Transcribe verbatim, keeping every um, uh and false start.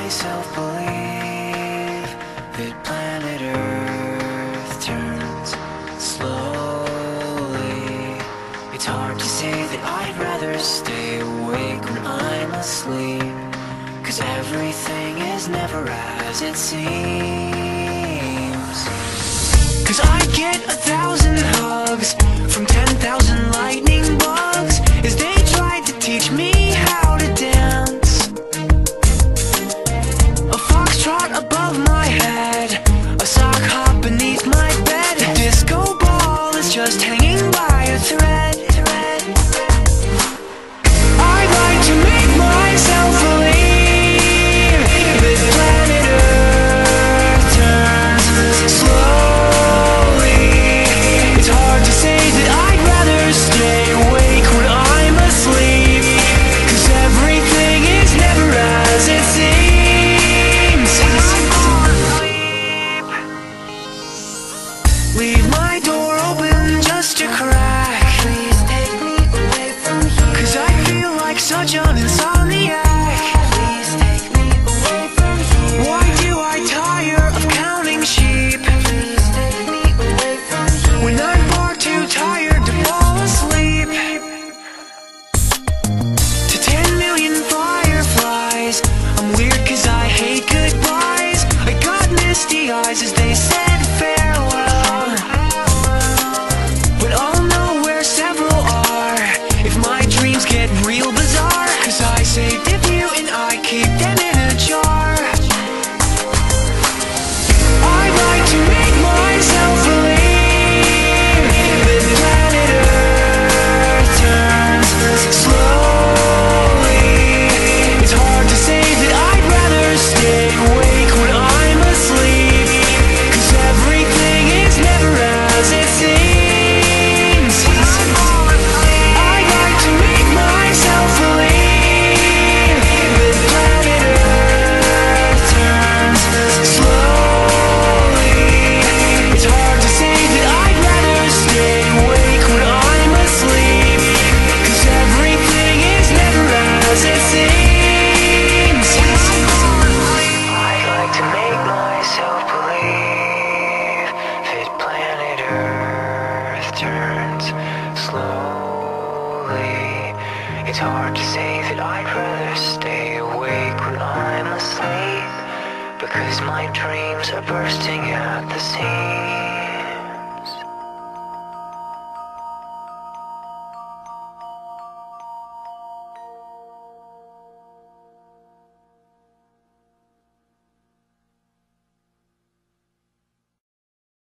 myself believe that planet Earth turns slowly. It's hard to say that I'd rather stay awake when I'm asleep, 'cause everything is never as it seems. 'Cause I get a thousand hugs from ten thousand lightning bugs as they tried to teach me how to dance. A foxtrot above my head, a sock hop beneath my bed. A disco ball is just hanging by a thread. I'd like to make myself believe that planet Earth turns slowly. It's hard to say that I'd rather stay awake when I'm asleep, 'cause everything is never as it seems. Leave my door open just a crack. Please take me away from here, 'cause I feel like such an insomniac. Please take me away from here. Why do I tire of counting sheep? Please take me away from here, when I'm far too tired to fall asleep. To ten million fireflies, I'm weird 'cause I hate goodbyes. I got misty eyes as they said farewell, but I'll know where several are if my dreams get real bizarre, 'cause I saved a few and I keep them in a jar. I'd like to make myself believe that planet Earth turns slowly. It's hard to say that I'd rather stay awake when I'm asleep, 'cause everything is never as it seems. I'd like to make myself believe that planet Earth turns slowly. It's hard to say that I'd rather stay awake when I'm asleep, 'cause everything is never as it seems. I'd like to make myself believe that planet Earth turns slowly. It's hard to say that I'd rather stay awake when I'm asleep, because my dreams are bursting at the seams.